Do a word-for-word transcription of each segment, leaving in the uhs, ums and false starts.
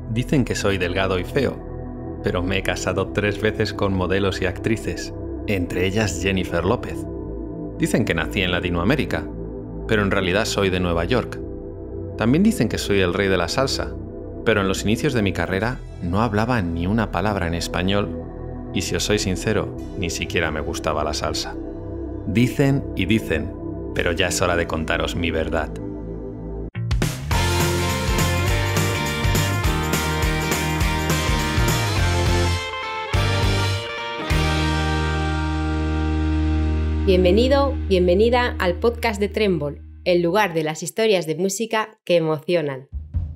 Dicen que soy delgado y feo, pero me he casado tres veces con modelos y actrices, entre ellas Jennifer López. Dicen que nací en Latinoamérica, pero en realidad soy de Nueva York. También dicen que soy el rey de la salsa, pero en los inicios de mi carrera no hablaba ni una palabra en español y, si os soy sincero, ni siquiera me gustaba la salsa. Dicen y dicen, pero ya es hora de contaros mi verdad. Bienvenido, bienvenida al podcast de Tremble, el lugar de las historias de música que emocionan.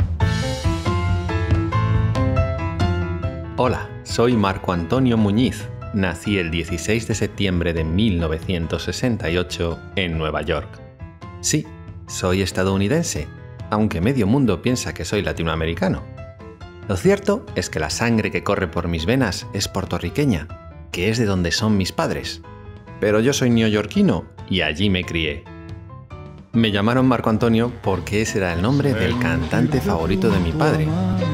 Hola, soy Marco Antonio Muñiz. Nací el dieciséis de septiembre de mil novecientos sesenta y ocho en Nueva York. Sí, soy estadounidense, aunque medio mundo piensa que soy latinoamericano. Lo cierto es que la sangre que corre por mis venas es puertorriqueña, que es de donde son mis padres. Pero yo soy neoyorquino y allí me crié. Me llamaron Marco Antonio porque ese era el nombre del cantante favorito de mi padre.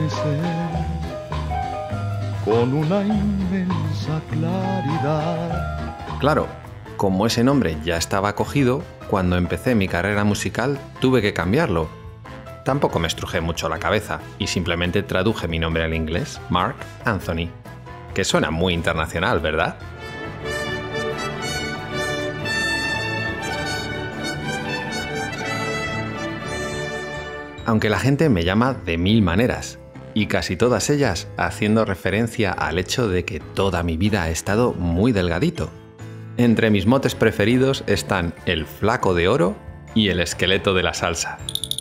Con una inmensa claridad. Claro, como ese nombre ya estaba cogido, cuando empecé mi carrera musical tuve que cambiarlo. Tampoco me estrujé mucho la cabeza y simplemente traduje mi nombre al inglés, Mark Anthony, que suena muy internacional, ¿verdad? Aunque la gente me llama de mil maneras, y casi todas ellas haciendo referencia al hecho de que toda mi vida he estado muy delgadito. Entre mis motes preferidos están el flaco de oro y el esqueleto de la salsa.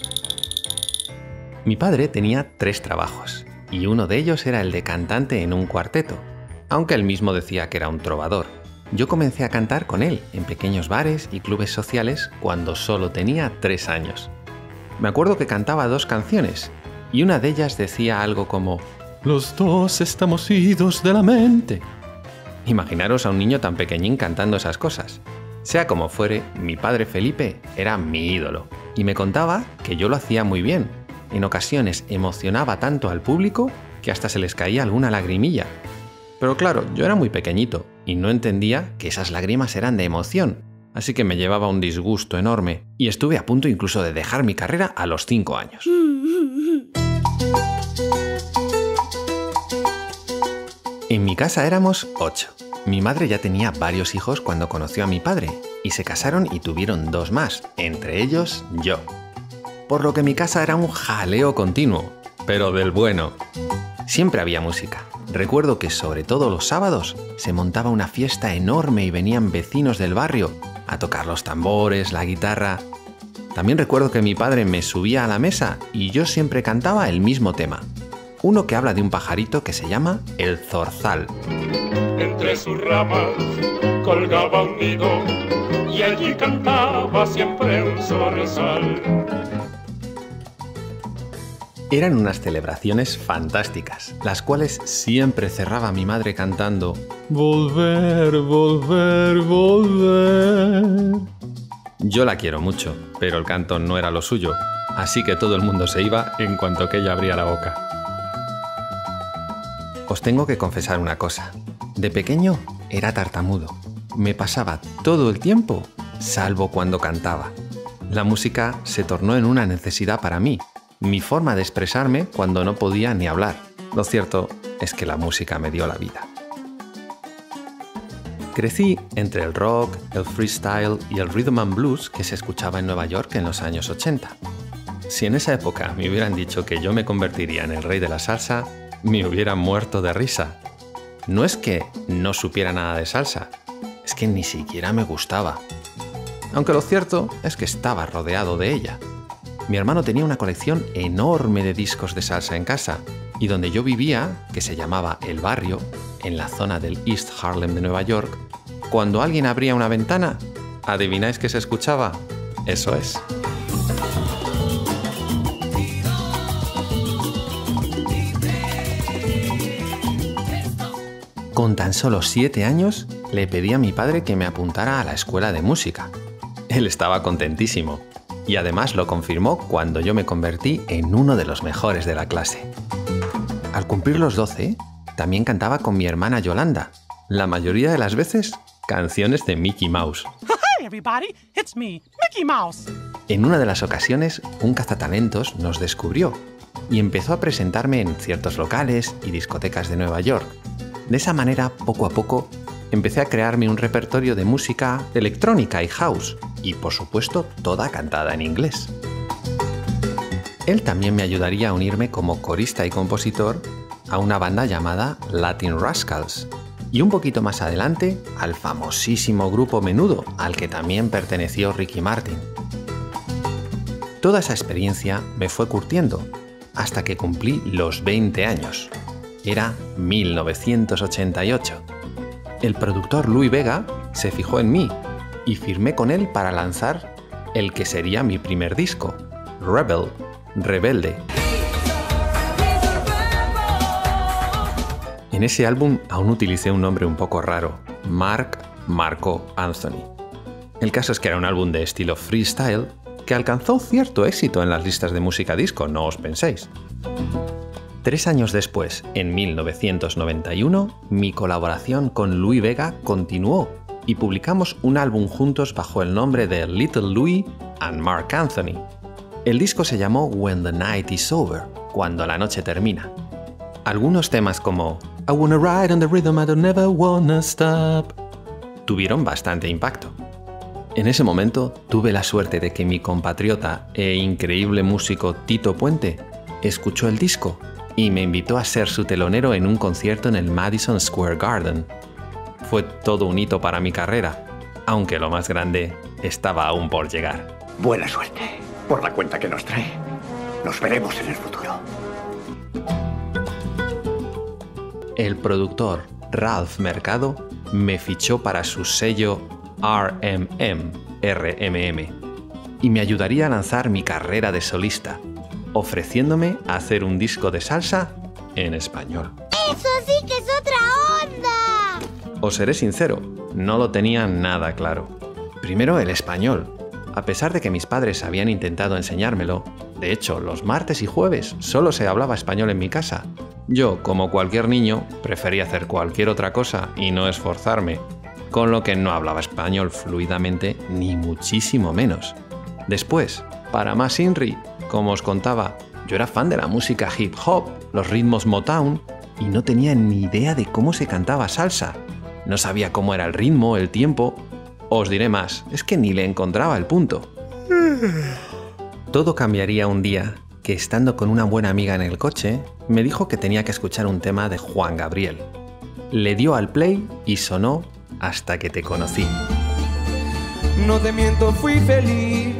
Mi padre tenía tres trabajos, y uno de ellos era el de cantante en un cuarteto, aunque él mismo decía que era un trovador. Yo comencé a cantar con él en pequeños bares y clubes sociales cuando solo tenía tres años. Me acuerdo que cantaba dos canciones, y una de ellas decía algo como «Los dos estamos idos de la mente». Imaginaros a un niño tan pequeñín cantando esas cosas. Sea como fuere, mi padre Felipe era mi ídolo, y me contaba que yo lo hacía muy bien. En ocasiones emocionaba tanto al público que hasta se les caía alguna lagrimilla. Pero claro, yo era muy pequeñito, y no entendía que esas lágrimas eran de emoción. Así que me llevaba un disgusto enorme y estuve a punto incluso de dejar mi carrera a los cinco años. En mi casa éramos ocho. Mi madre ya tenía varios hijos cuando conoció a mi padre y se casaron y tuvieron dos más, entre ellos yo. Por lo que mi casa era un jaleo continuo, pero del bueno. Siempre había música. Recuerdo que sobre todo los sábados se montaba una fiesta enorme y venían vecinos del barrio a tocar los tambores, la guitarra. También recuerdo que mi padre me subía a la mesa y yo siempre cantaba el mismo tema. Uno que habla de un pajarito que se llama el zorzal. Entre sus ramas colgaba un nido y allí cantaba siempre un zorzal. Eran unas celebraciones fantásticas, las cuales siempre cerraba mi madre cantando «Volver, volver, volver». Yo la quiero mucho, pero el canto no era lo suyo, así que todo el mundo se iba en cuanto que ella abría la boca. Os tengo que confesar una cosa. De pequeño era tartamudo. Me pasaba todo el tiempo, salvo cuando cantaba. La música se tornó en una necesidad para mí. Mi forma de expresarme cuando no podía ni hablar. Lo cierto es que la música me dio la vida. Crecí entre el rock, el freestyle y el rhythm and blues que se escuchaba en Nueva York en los años ochenta. Si en esa época me hubieran dicho que yo me convertiría en el rey de la salsa, me hubiera muerto de risa. No es que no supiera nada de salsa, es que ni siquiera me gustaba. Aunque lo cierto es que estaba rodeado de ella. Mi hermano tenía una colección enorme de discos de salsa en casa, y donde yo vivía, que se llamaba El Barrio, en la zona del East Harlem de Nueva York, cuando alguien abría una ventana, ¿adivináis qué se escuchaba? Eso es. Con tan solo siete años, le pedí a mi padre que me apuntara a la escuela de música. Él estaba contentísimo. Y además lo confirmó cuando yo me convertí en uno de los mejores de la clase. Al cumplir los doce, también cantaba con mi hermana Yolanda, la mayoría de las veces canciones de Mickey Mouse. Hi everybody, it's me, Mickey Mouse. En una de las ocasiones, un cazatalentos nos descubrió y empezó a presentarme en ciertos locales y discotecas de Nueva York. De esa manera, poco a poco, empecé a crearme un repertorio de música electrónica y house, y por supuesto toda cantada en inglés. Él también me ayudaría a unirme como corista y compositor a una banda llamada Latin Rascals, y un poquito más adelante al famosísimo grupo Menudo, al que también perteneció Ricky Martin. Toda esa experiencia me fue curtiendo hasta que cumplí los veinte años. Era mil novecientos ochenta y ocho. El productor Louie Vega se fijó en mí y firmé con él para lanzar el que sería mi primer disco, Rebel, Rebelde. En ese álbum aún utilicé un nombre un poco raro, Mark Marco Anthony. El caso es que era un álbum de estilo freestyle que alcanzó cierto éxito en las listas de música disco, no os penséis. Tres años después, en mil novecientos noventa y uno, mi colaboración con Louie Vega continuó y publicamos un álbum juntos bajo el nombre de Little Louie and Mark Anthony. El disco se llamó When the Night is Over, cuando la noche termina. Algunos temas como I wanna ride on the rhythm, I don't never wanna stop tuvieron bastante impacto. En ese momento tuve la suerte de que mi compatriota e increíble músico Tito Puente escuchó el disco y me invitó a ser su telonero en un concierto en el Madison Square Garden. Fue todo un hito para mi carrera, aunque lo más grande estaba aún por llegar. Buena suerte por la cuenta que nos trae. Nos veremos en el futuro. El productor Ralph Mercado me fichó para su sello R M M, R M M, y me ayudaría a lanzar mi carrera de solista, ofreciéndome hacer un disco de salsa en español. ¡Eso sí que es otra onda! Os seré sincero, no lo tenía nada claro. Primero el español. A pesar de que mis padres habían intentado enseñármelo, de hecho, los martes y jueves solo se hablaba español en mi casa. Yo, como cualquier niño, prefería hacer cualquier otra cosa y no esforzarme, con lo que no hablaba español fluidamente ni muchísimo menos. Después, para más inri, como os contaba, yo era fan de la música hip hop, los ritmos Motown, y no tenía ni idea de cómo se cantaba salsa. No sabía cómo era el ritmo, el tiempo. Os diré más, es que ni le encontraba el punto. Todo cambiaría un día que, estando con una buena amiga en el coche, me dijo que tenía que escuchar un tema de Juan Gabriel. Le dio al play y sonó Hasta que te conocí. No te miento, fui feliz,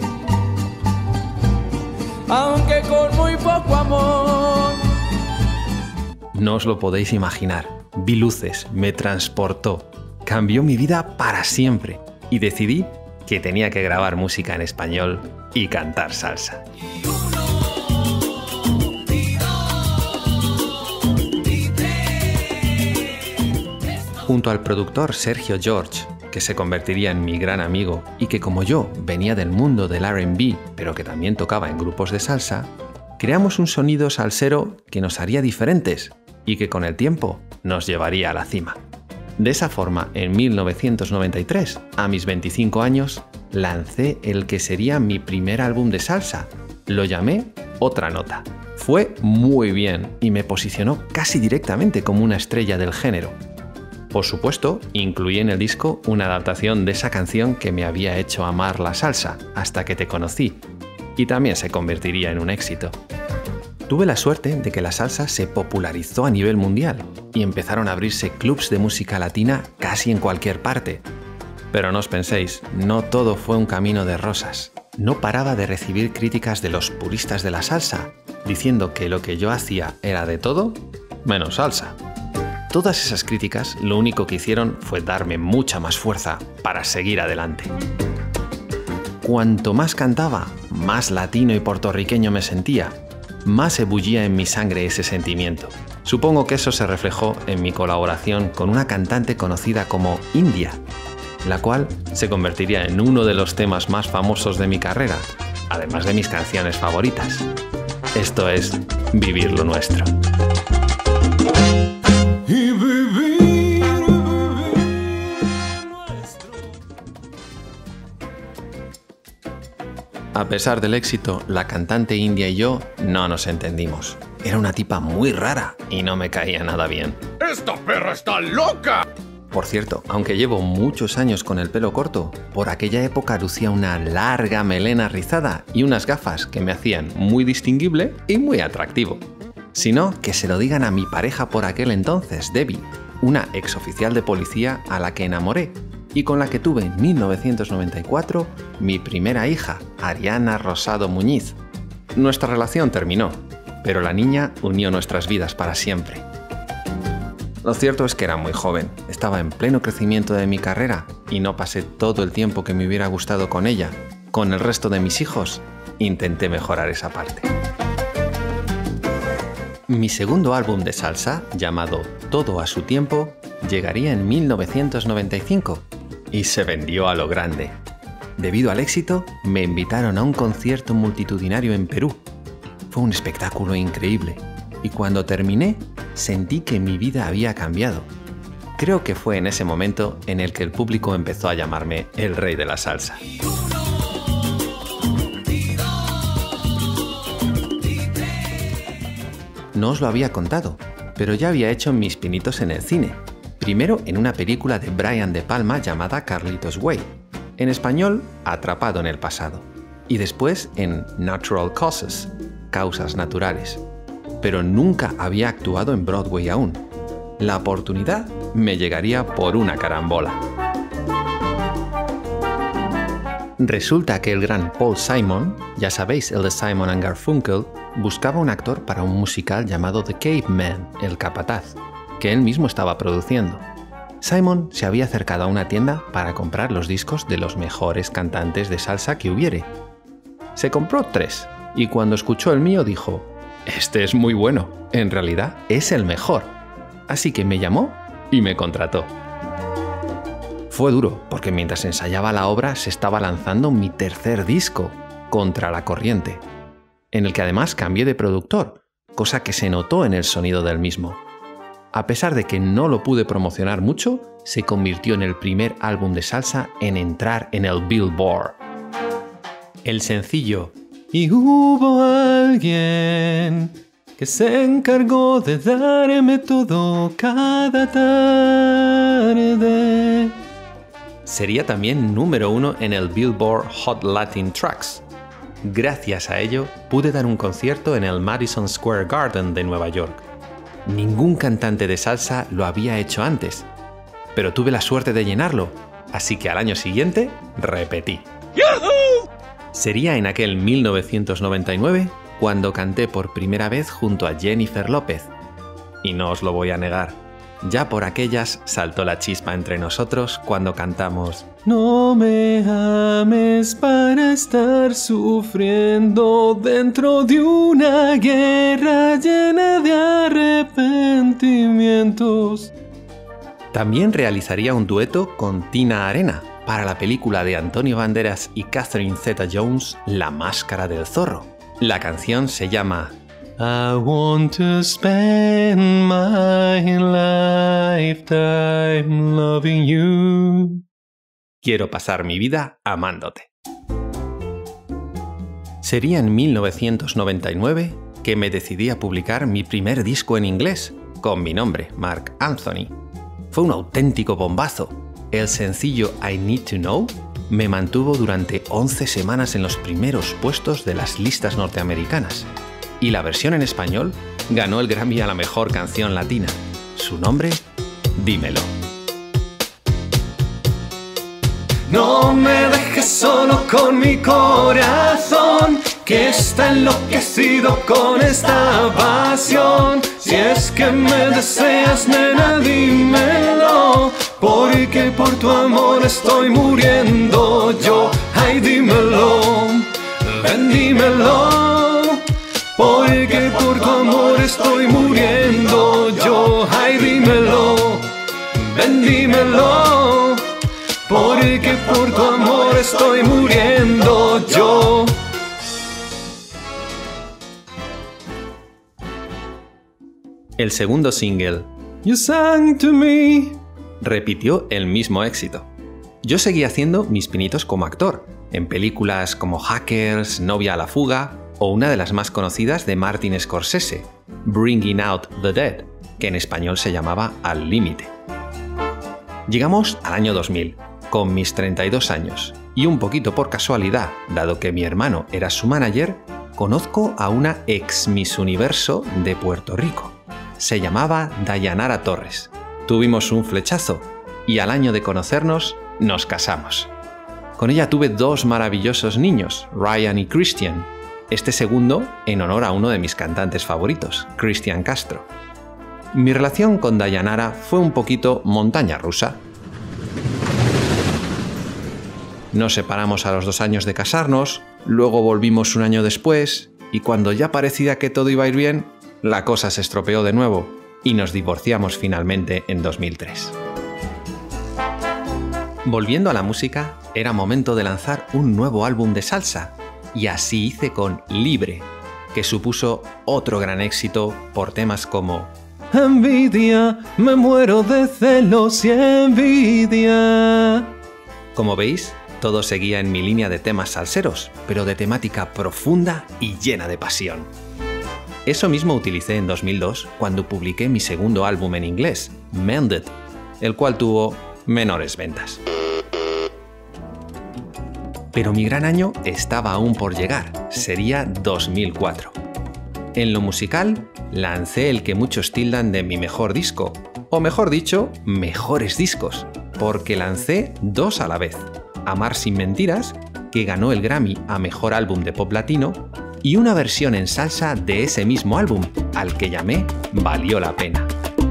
aunque con muy poco amor. No os lo podéis imaginar. Vi luces, me transportó, cambió mi vida para siempre y decidí que tenía que grabar música en español y cantar salsa. Junto al productor Sergio George, que se convertiría en mi gran amigo y que, como yo, venía del mundo del R and B, pero que también tocaba en grupos de salsa, creamos un sonido salsero que nos haría diferentes y que con el tiempo nos llevaría a la cima. De esa forma, en mil novecientos noventa y tres, a mis veinticinco años, lancé el que sería mi primer álbum de salsa. Lo llamé Otra Nota. Fue muy bien y me posicionó casi directamente como una estrella del género. Por supuesto, incluí en el disco una adaptación de esa canción que me había hecho amar la salsa, Hasta que te conocí, y también se convertiría en un éxito. Tuve la suerte de que la salsa se popularizó a nivel mundial y empezaron a abrirse clubs de música latina casi en cualquier parte. Pero no os penséis, no todo fue un camino de rosas. No paraba de recibir críticas de los puristas de la salsa, diciendo que lo que yo hacía era de todo menos salsa. Todas esas críticas lo único que hicieron fue darme mucha más fuerza para seguir adelante. Cuanto más cantaba, más latino y puertorriqueño me sentía, más ebullía en mi sangre ese sentimiento. Supongo que eso se reflejó en mi colaboración con una cantante conocida como India, la cual se convertiría en uno de los temas más famosos de mi carrera, además de mis canciones favoritas. Esto es Vivir lo Nuestro. A pesar del éxito, la cantante india y yo no nos entendimos. Era una tipa muy rara y no me caía nada bien. ¡Esta perra está loca! Por cierto, aunque llevo muchos años con el pelo corto, por aquella época lucía una larga melena rizada y unas gafas que me hacían muy distinguible y muy atractivo. Si no, que se lo digan a mi pareja por aquel entonces, Debbie, una exoficial de policía a la que enamoré y con la que tuve en mil novecientos noventa y cuatro mi primera hija, Ariana Rosado Muñiz. Nuestra relación terminó, pero la niña unió nuestras vidas para siempre. Lo cierto es que era muy joven, estaba en pleno crecimiento de mi carrera y no pasé todo el tiempo que me hubiera gustado con ella. Con el resto de mis hijos, intenté mejorar esa parte. Mi segundo álbum de salsa, llamado Todo a su tiempo, llegaría en mil novecientos noventa y cinco y se vendió a lo grande. Debido al éxito, me invitaron a un concierto multitudinario en Perú. Fue un espectáculo increíble y cuando terminé, sentí que mi vida había cambiado. Creo que fue en ese momento en el que el público empezó a llamarme el rey de la salsa. No os lo había contado, pero ya había hecho mis pinitos en el cine. Primero en una película de Brian De Palma llamada Carlitos Way. En español, Atrapado en el pasado. Y después en Natural Causes, Causas naturales. Pero nunca había actuado en Broadway aún. La oportunidad me llegaría por una carambola. Resulta que el gran Paul Simon, ya sabéis, el de Simon and Garfunkel, buscaba un actor para un musical llamado The Caveman, el capataz, que él mismo estaba produciendo. Simon se había acercado a una tienda para comprar los discos de los mejores cantantes de salsa que hubiere. Se compró tres, y cuando escuchó el mío dijo: «Este es muy bueno, en realidad es el mejor». Así que me llamó y me contrató. Fue duro, porque mientras ensayaba la obra se estaba lanzando mi tercer disco, Contra la corriente, en el que además cambié de productor, cosa que se notó en el sonido del mismo. A pesar de que no lo pude promocionar mucho, se convirtió en el primer álbum de salsa en entrar en el Billboard. El sencillo «Y hubo alguien que se encargó de darme todo cada tarde» sería también número uno en el Billboard Hot Latin Tracks. Gracias a ello, pude dar un concierto en el Madison Square Garden de Nueva York. Ningún cantante de salsa lo había hecho antes, pero tuve la suerte de llenarlo, así que al año siguiente repetí. ¡Yahoo! Sería en aquel mil novecientos noventa y nueve cuando canté por primera vez junto a Jennifer López. Y no os lo voy a negar, ya por aquellas saltó la chispa entre nosotros cuando cantamos «No me ames para estar sufriendo dentro de una guerra llena de arrepentimientos». También realizaría un dueto con Tina Arena para la película de Antonio Banderas y Catherine Zeta-Jones La máscara del zorro. La canción se llama I want to spend my lifetime loving you. Quiero pasar mi vida amándote. Sería en mil novecientos noventa y nueve que me decidí a publicar mi primer disco en inglés, con mi nombre, Marc Anthony. Fue un auténtico bombazo. El sencillo I Need to Know me mantuvo durante once semanas en los primeros puestos de las listas norteamericanas. Y la versión en español ganó el Grammy a la mejor canción latina. Su nombre, Dímelo. No me dejes solo con mi corazón, que está enloquecido con esta pasión. Si es que me deseas, nena, dímelo, porque por tu amor estoy muriendo yo. Ay, dímelo, ven, dímelo, porque por tu amor estoy muriendo yo. Ay, dímelo, ven, dímelo, porque por tu amor estoy muriendo yo. El segundo single, You Sang to Me, repitió el mismo éxito. Yo seguí haciendo mis pinitos como actor, en películas como Hackers, Novia a la fuga o una de las más conocidas de Martin Scorsese, Bringing Out the Dead, que en español se llamaba Al Límite. Llegamos al año dos mil, con mis treinta y dos años, y un poquito por casualidad, dado que mi hermano era su manager, conozco a una ex Miss Universo de Puerto Rico. Se llamaba Dayanara Torres. Tuvimos un flechazo y al año de conocernos nos casamos. Con ella tuve dos maravillosos niños, Ryan y Christian, este segundo en honor a uno de mis cantantes favoritos, Cristian Castro. Mi relación con Dayanara fue un poquito montaña rusa. Nos separamos a los dos años de casarnos, luego volvimos un año después, y cuando ya parecía que todo iba a ir bien, la cosa se estropeó de nuevo y nos divorciamos finalmente en dos mil tres. Volviendo a la música, era momento de lanzar un nuevo álbum de salsa, y así hice con Libre, que supuso otro gran éxito por temas como Envidia, me muero de celos y envidia. Como veis, todo seguía en mi línea de temas salseros, pero de temática profunda y llena de pasión. Eso mismo utilicé en dos mil dos cuando publiqué mi segundo álbum en inglés, Mended, el cual tuvo menores ventas. Pero mi gran año estaba aún por llegar, sería dos mil cuatro. En lo musical, lancé el que muchos tildan de mi mejor disco, o mejor dicho, mejores discos, porque lancé dos a la vez. Amar sin mentiras, que ganó el Grammy a Mejor Álbum de Pop Latino, y una versión en salsa de ese mismo álbum, al que llamé Valió la Pena.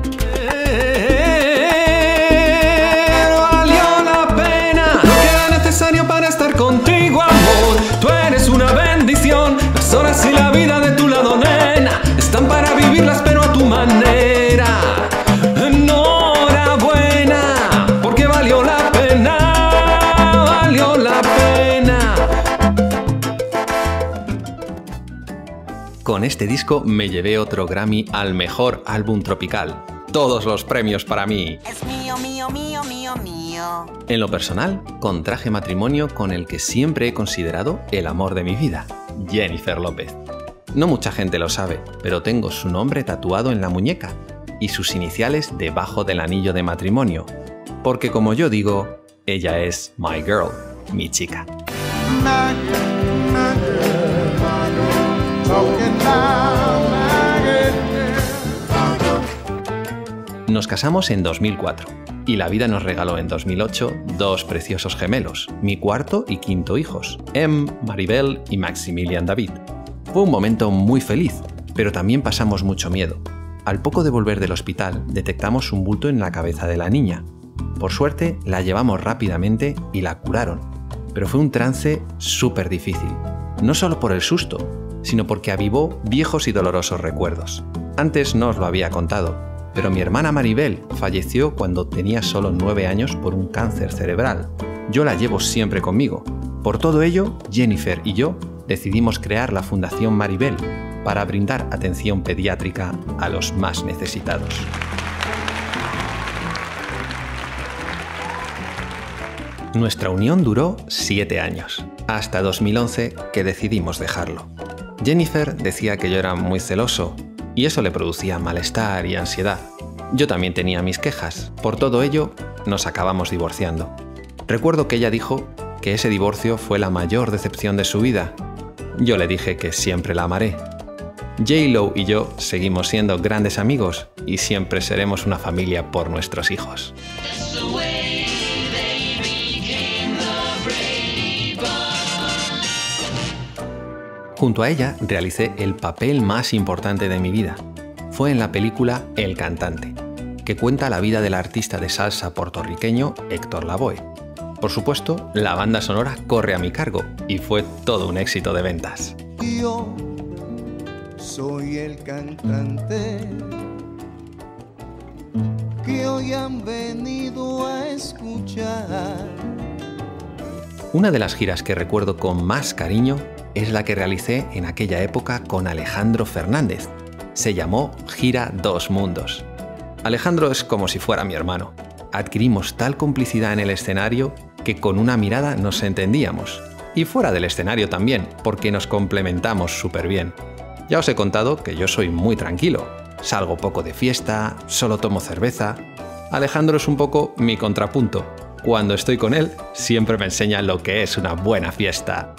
Valió la pena, lo que era necesario para estar contigo, amor. Tú eres una bendición, las horas y la vida de tu lado, nena, están para vivirlas pero a tu manera. Enhorabuena, porque valió la pena. Valió la pena. Con este disco me llevé otro Grammy al mejor álbum tropical. Todos los premios para mí. Es mío, mío, mío, mío, mío. En lo personal, contraje matrimonio con el que siempre he considerado el amor de mi vida, Jennifer López. No mucha gente lo sabe, pero tengo su nombre tatuado en la muñeca y sus iniciales debajo del anillo de matrimonio, porque como yo digo, ella es my girl, mi chica. Nos casamos en dos mil cuatro y la vida nos regaló en dos mil ocho dos preciosos gemelos, mi cuarto y quinto hijos, Em, Maribel y Maximilian David. Fue un momento muy feliz, pero también pasamos mucho miedo. Al poco de volver del hospital, detectamos un bulto en la cabeza de la niña. Por suerte, la llevamos rápidamente y la curaron, pero fue un trance súper difícil, no solo por el susto, sino porque avivó viejos y dolorosos recuerdos. Antes no os lo había contado, pero mi hermana Maribel falleció cuando tenía solo nueve años por un cáncer cerebral. Yo la llevo siempre conmigo. Por todo ello, Jennifer y yo decidimos crear la Fundación Maribel para brindar atención pediátrica a los más necesitados. Nuestra unión duró siete años, hasta dos mil once que decidimos dejarlo. Jennifer decía que yo era muy celoso y eso le producía malestar y ansiedad. Yo también tenía mis quejas. Por todo ello, nos acabamos divorciando. Recuerdo que ella dijo que ese divorcio fue la mayor decepción de su vida. Yo le dije que siempre la amaré. J-Lo y yo seguimos siendo grandes amigos y siempre seremos una familia por nuestros hijos. Junto a ella realicé el papel más importante de mi vida. Fue en la película El Cantante, que cuenta la vida del artista de salsa puertorriqueño Héctor Lavoe. Por supuesto, la banda sonora corre a mi cargo y fue todo un éxito de ventas. Yo soy el cantante que hoy han venido a escuchar. Una de las giras que recuerdo con más cariño es la que realicé en aquella época con Alejandro Fernández. Se llamó Gira Dos Mundos. Alejandro es como si fuera mi hermano. Adquirimos tal complicidad en el escenario que con una mirada nos entendíamos. Y fuera del escenario también, porque nos complementamos súper bien. Ya os he contado que yo soy muy tranquilo. Salgo poco de fiesta, solo tomo cerveza. Alejandro es un poco mi contrapunto. Cuando estoy con él, siempre me enseña lo que es una buena fiesta.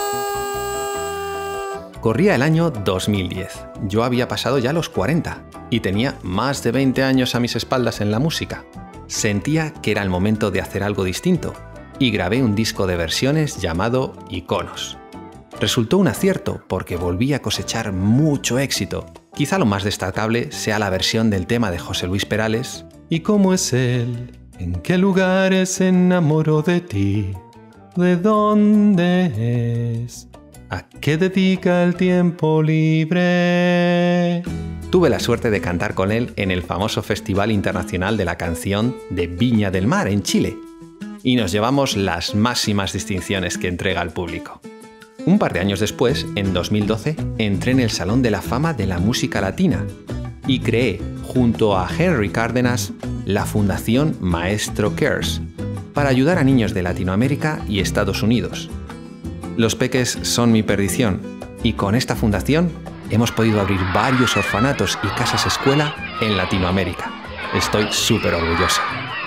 Corría el año dos mil diez. Yo había pasado ya los cuarenta y tenía más de veinte años a mis espaldas en la música. Sentía que era el momento de hacer algo distinto y grabé un disco de versiones llamado Iconos. Resultó un acierto porque volví a cosechar mucho éxito. Quizá lo más destacable sea la versión del tema de José Luis Perales. ¿Y cómo es él? ¿En qué lugares se enamoró de ti? ¿De dónde es? ¿A qué dedica el tiempo libre? Tuve la suerte de cantar con él en el famoso Festival Internacional de la Canción de Viña del Mar, en Chile. Y nos llevamos las máximas distinciones que entrega al público. Un par de años después, en dos mil doce, entré en el Salón de la Fama de la Música Latina y creé, junto a Henry Cárdenas, la Fundación Maestro Cares, para ayudar a niños de Latinoamérica y Estados Unidos. Los peques son mi perdición, y con esta fundación hemos podido abrir varios orfanatos y casas escuela en Latinoamérica. Estoy súper orgulloso.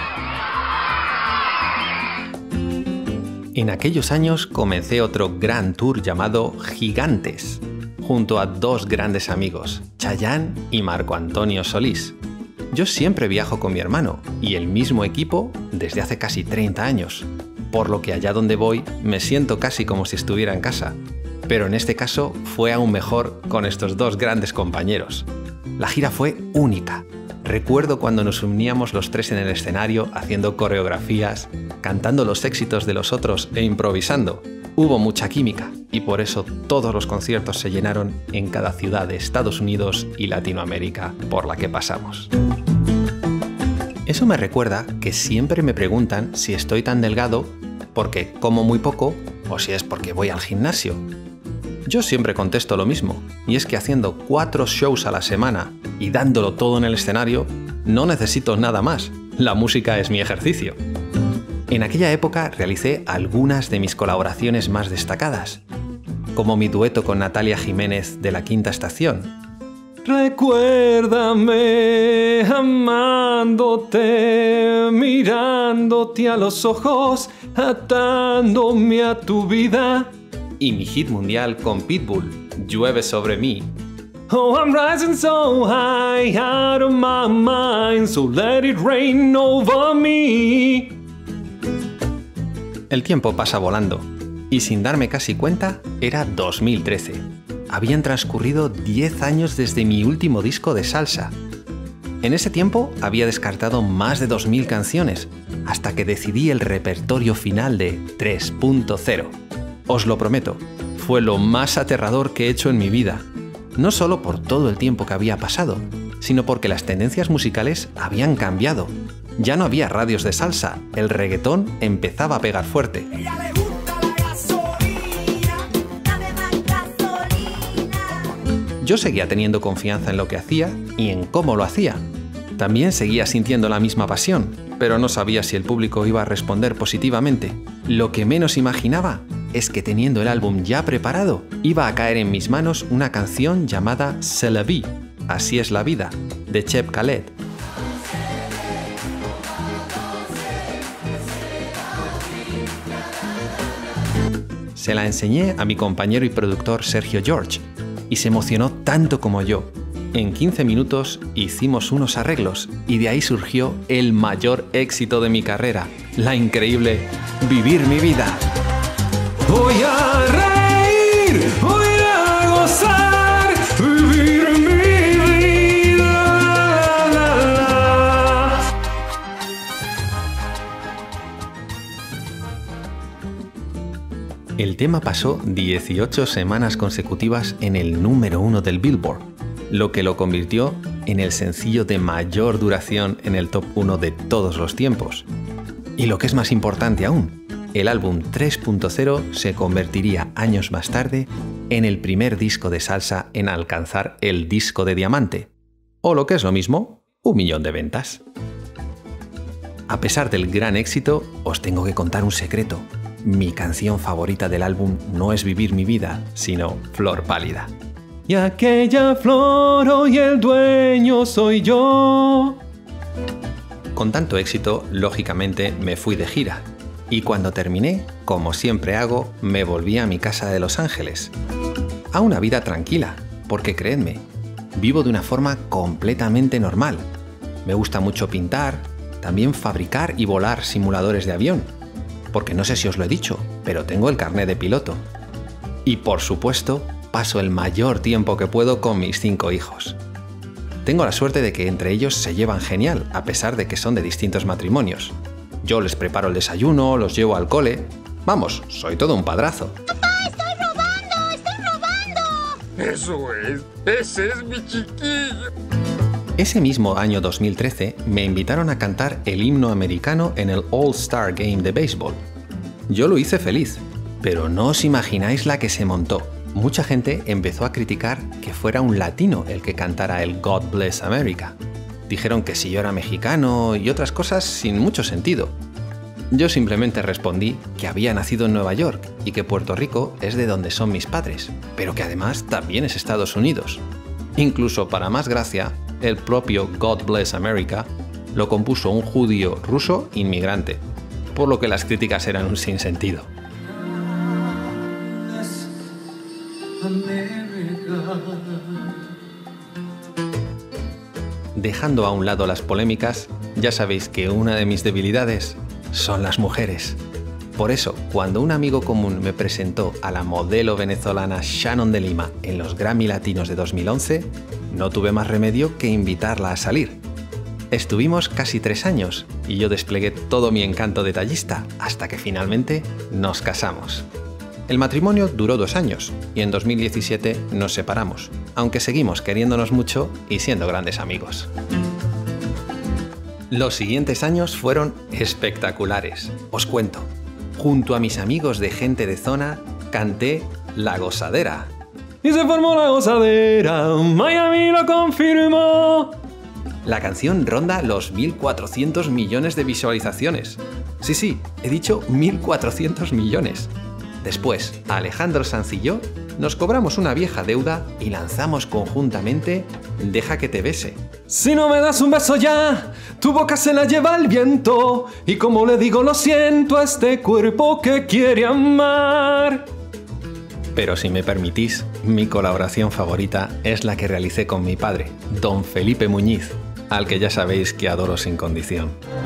En aquellos años comencé otro gran tour llamado Gigantes, junto a dos grandes amigos, Chayanne y Marco Antonio Solís. Yo siempre viajo con mi hermano y el mismo equipo desde hace casi treinta años, por lo que allá donde voy me siento casi como si estuviera en casa. Pero en este caso fue aún mejor con estos dos grandes compañeros. La gira fue única. Recuerdo cuando nos uníamos los tres en el escenario haciendo coreografías, cantando los éxitos de los otros e improvisando. Hubo mucha química y por eso todos los conciertos se llenaron en cada ciudad de Estados Unidos y Latinoamérica por la que pasamos. Eso me recuerda que siempre me preguntan si estoy tan delgado porque como muy poco o si es porque voy al gimnasio. Yo siempre contesto lo mismo, y es que haciendo cuatro shows a la semana y dándolo todo en el escenario, no necesito nada más. La música es mi ejercicio. En aquella época realicé algunas de mis colaboraciones más destacadas, como mi dueto con Natalia Jiménez de La Quinta Estación. Recuérdame amándote, mirándote a los ojos, atándome a tu vida. Y mi hit mundial con Pitbull, Llueve sobre mí. Oh, I'm rising so high, out of my mind, so let it rain over me. El tiempo pasa volando, y sin darme casi cuenta, era dos mil trece. Habían transcurrido diez años desde mi último disco de salsa. En ese tiempo había descartado más de dos mil canciones, hasta que decidí el repertorio final de tres punto cero. Os lo prometo, fue lo más aterrador que he hecho en mi vida. No solo por todo el tiempo que había pasado, sino porque las tendencias musicales habían cambiado. Ya no había radios de salsa, el reggaetón empezaba a pegar fuerte. Yo seguía teniendo confianza en lo que hacía y en cómo lo hacía. También seguía sintiendo la misma pasión, pero no sabía si el público iba a responder positivamente. Lo que menos imaginaba es que teniendo el álbum ya preparado, iba a caer en mis manos una canción llamada C'est la vie, Así es la vida, de Cheb Khaled. Se la enseñé a mi compañero y productor Sergio George, y se emocionó tanto como yo. En quince minutos hicimos unos arreglos y de ahí surgió el mayor éxito de mi carrera, la increíble Vivir mi vida. Voy a reír, voy a gozar, vivir mi vida. La, la, la. El tema pasó dieciocho semanas consecutivas en el número uno del Billboard, lo que lo convirtió en el sencillo de mayor duración en el top uno de todos los tiempos. Y lo que es más importante aún, el álbum tres punto cero se convertiría años más tarde en el primer disco de salsa en alcanzar el disco de diamante, o lo que es lo mismo, un millón de ventas. A pesar del gran éxito, os tengo que contar un secreto. mi canción favorita del álbum no es Vivir mi vida, sino Flor pálida. Y aquella flor hoy el dueño soy yo. Con tanto éxito, lógicamente me fui de gira. Y cuando terminé, como siempre hago, me volví a mi casa de Los Ángeles. A una vida tranquila, porque creedme, vivo de una forma completamente normal. Me gusta mucho pintar, también fabricar y volar simuladores de avión. Porque no sé si os lo he dicho, pero tengo el carnet de piloto. Y por supuesto, paso el mayor tiempo que puedo con mis cinco hijos. Tengo la suerte de que entre ellos se llevan genial, a pesar de que son de distintos matrimonios. Yo les preparo el desayuno, los llevo al cole. Vamos, soy todo un padrazo. ¡Papá, estoy robando! ¡Estoy robando! Eso es, ese es mi chiquillo. Ese mismo año dos mil trece me invitaron a cantar el himno americano en el All-Star Game de béisbol. Yo lo hice feliz, pero no os imagináis la que se montó. Mucha gente empezó a criticar que fuera un latino el que cantara el God Bless America. Dijeron que si yo era mexicano y otras cosas sin mucho sentido. Yo simplemente respondí que había nacido en Nueva York y que Puerto Rico es de donde son mis padres, pero que además también es Estados Unidos. Incluso para más gracia, el propio God Bless America lo compuso un judío ruso inmigrante, por lo que las críticas eran un sinsentido. Dejando a un lado las polémicas, ya sabéis que una de mis debilidades son las mujeres. Por eso, cuando un amigo común me presentó a la modelo venezolana Shannon de Lima en los Grammy Latinos de dos mil once, no tuve más remedio que invitarla a salir. Estuvimos casi tres años y yo desplegué todo mi encanto detallista hasta que finalmente nos casamos. El matrimonio duró dos años y en dos mil diecisiete nos separamos, aunque seguimos queriéndonos mucho y siendo grandes amigos. Los siguientes años fueron espectaculares. Os cuento. Junto a mis amigos de Gente de Zona, canté La Gozadera. Y se formó la gozadera, Miami lo confirmó. La canción ronda los mil cuatrocientos millones de visualizaciones. Sí, sí, he dicho mil cuatrocientos millones. Después, Alejandro Sanz y yo nos cobramos una vieja deuda y lanzamos conjuntamente Deja que te bese. Si no me das un beso ya, tu boca se la lleva el viento, y como le digo lo siento a este cuerpo que quiere amar. Pero si me permitís, mi colaboración favorita es la que realicé con mi padre, don Felipe Muñiz, al que ya sabéis que adoro sin condición.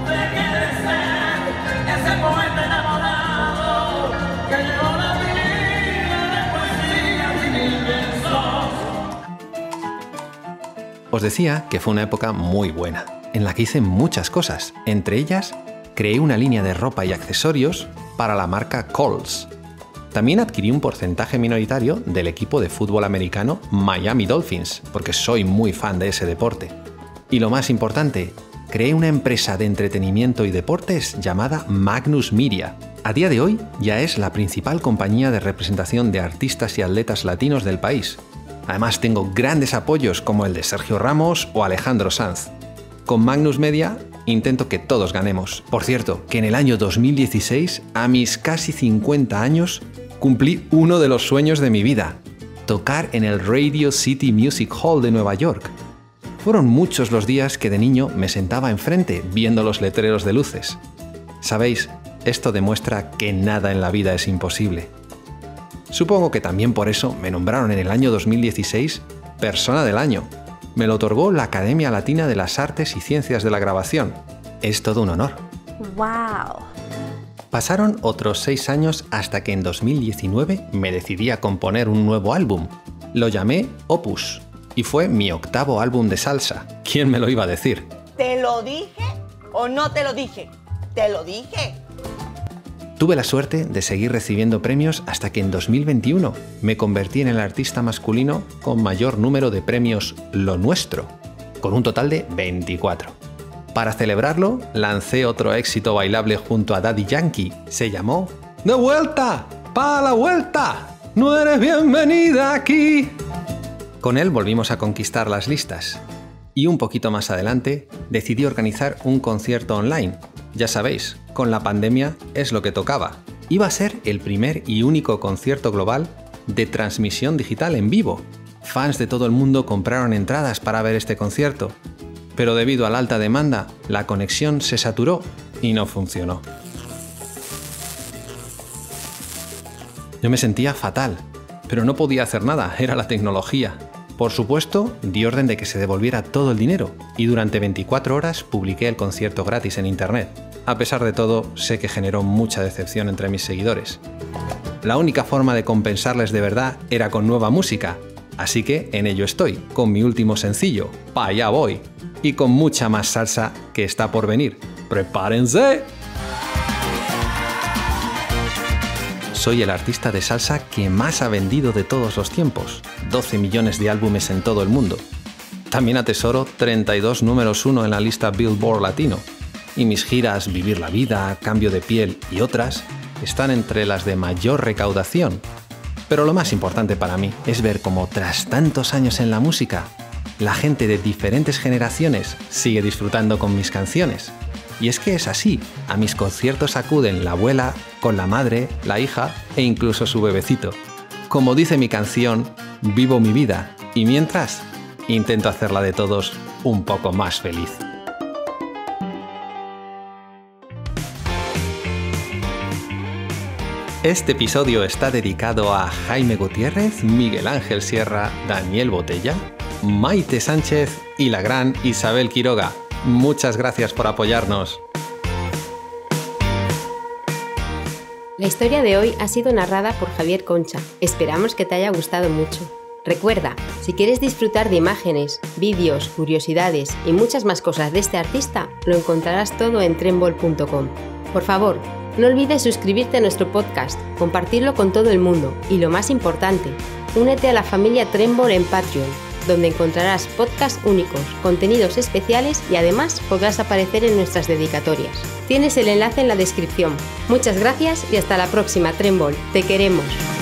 Os decía que fue una época muy buena, en la que hice muchas cosas. Entre ellas, creé una línea de ropa y accesorios para la marca Coles. También adquirí un porcentaje minoritario del equipo de fútbol americano Miami Dolphins, porque soy muy fan de ese deporte. Y lo más importante, creé una empresa de entretenimiento y deportes llamada Magnus Media. A día de hoy ya es la principal compañía de representación de artistas y atletas latinos del país. Además tengo grandes apoyos como el de Sergio Ramos o Alejandro Sanz. Con Magnus Media intento que todos ganemos. Por cierto, que en el año dos mil dieciséis, a mis casi cincuenta años, cumplí uno de los sueños de mi vida: tocar en el Radio City Music Hall de Nueva York. Fueron muchos los días que de niño me sentaba enfrente viendo los letreros de luces. Sabéis, esto demuestra que nada en la vida es imposible. Supongo que también por eso me nombraron en el año dos mil dieciséis Persona del Año. Me lo otorgó la Academia Latina de las Artes y Ciencias de la Grabación. Es todo un honor. ¡Wow! Pasaron otros seis años hasta que en dos mil diecinueve me decidí a componer un nuevo álbum. Lo llamé Opus y fue mi octavo álbum de salsa. ¿Quién me lo iba a decir? ¿Te lo dije o no te lo dije? ¡Te lo dije! Tuve la suerte de seguir recibiendo premios hasta que en dos mil veintiuno me convertí en el artista masculino con mayor número de premios Lo Nuestro, con un total de veinticuatro. Para celebrarlo, lancé otro éxito bailable junto a Daddy Yankee. Se llamó ¡De vuelta! ¡Pa' la vuelta! ¡No eres bienvenida aquí! Con él volvimos a conquistar las listas. Y un poquito más adelante, decidí organizar un concierto online. Ya sabéis, con la pandemia es lo que tocaba. Iba a ser el primer y único concierto global de transmisión digital en vivo. Fans de todo el mundo compraron entradas para ver este concierto, pero debido a la alta demanda, la conexión se saturó y no funcionó. Yo me sentía fatal, pero no podía hacer nada, era la tecnología. Por supuesto, di orden de que se devolviera todo el dinero y durante veinticuatro horas publiqué el concierto gratis en internet. A pesar de todo, sé que generó mucha decepción entre mis seguidores. La única forma de compensarles de verdad era con nueva música, así que en ello estoy, con mi último sencillo, Pa' allá voy, y con mucha más salsa que está por venir. ¡Prepárense! Soy el artista de salsa que más ha vendido de todos los tiempos, doce millones de álbumes en todo el mundo. También atesoro treinta y dos números uno en la lista Billboard Latino, y mis giras Vivir la Vida, Cambio de Piel y otras están entre las de mayor recaudación. Pero lo más importante para mí es ver cómo tras tantos años en la música, la gente de diferentes generaciones sigue disfrutando con mis canciones. Y es que es así, a mis conciertos acuden la abuela, con la madre, la hija e incluso su bebecito. Como dice mi canción, vivo mi vida y mientras, intento hacerla de todos un poco más feliz. Este episodio está dedicado a Jaime Gutiérrez, Miguel Ángel Sierra, Daniel Botella, Maite Sánchez y la gran Isabel Quiroga. Muchas gracias por apoyarnos. La historia de hoy ha sido narrada por Javier Concha. Esperamos que te haya gustado mucho. Recuerda, si quieres disfrutar de imágenes, vídeos, curiosidades y muchas más cosas de este artista, lo encontrarás todo en tremble punto com. Por favor, no olvides suscribirte a nuestro podcast, compartirlo con todo el mundo y, lo más importante, únete a la familia Tremble en Patreon, donde encontrarás podcasts únicos, contenidos especiales y además podrás aparecer en nuestras dedicatorias. Tienes el enlace en la descripción. Muchas gracias y hasta la próxima, Tremble. Te queremos.